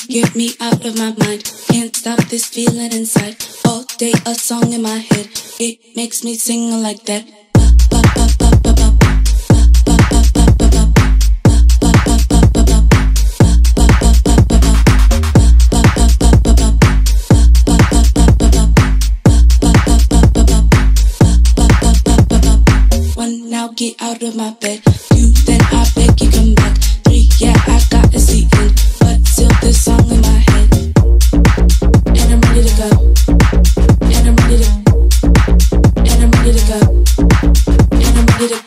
get me out of my mind. Can't stop this feeling inside. All day a song in my head. It makes me sing like that. One, now get out of my bed. Two, then I beg you come back. Three, yeah, I got to see it, but still this song in my head. And I'm ready to go. And I'm ready to. And I'm ready to go. And I'm ready to.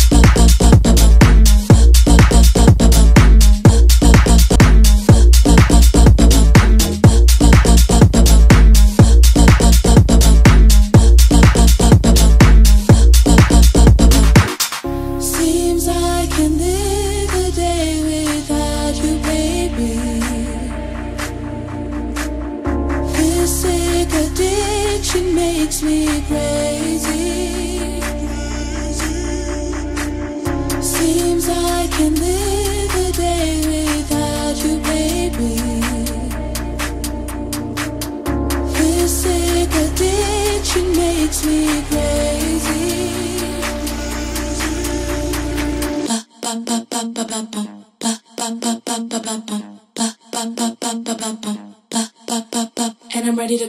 Seems I can live a day without you, baby. This sick addiction makes me crazy. Seems I can live a day without you, baby. This sick addiction makes me crazy. And I'm ready to.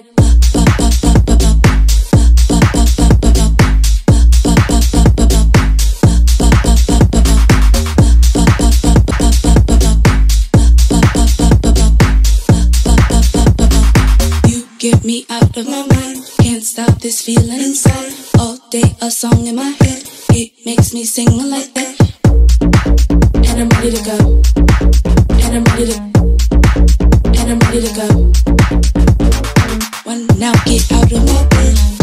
You get me out of my mind. Can't stop this feeling inside. All day a song in my head. It makes me sing like that. And I'm ready to go. And I'm ready to. And I'm ready to go. One, now get out of my bed.